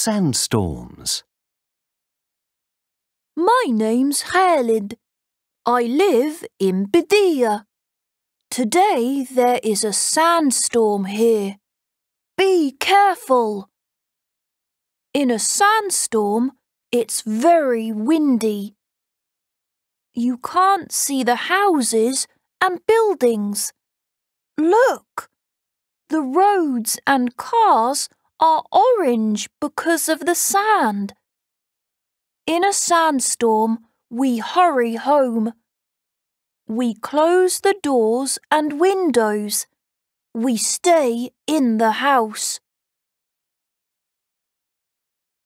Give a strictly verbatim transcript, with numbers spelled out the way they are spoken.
sandstorms? My name's Khalid. I live in Badia. Today there is a sandstorm here. Be careful. In a sandstorm, it's very windy. You can't see the houses and buildings. Look! The roads and cars are orange because of the sand. In a sandstorm, we hurry home. We close the doors and windows. We stay in the house.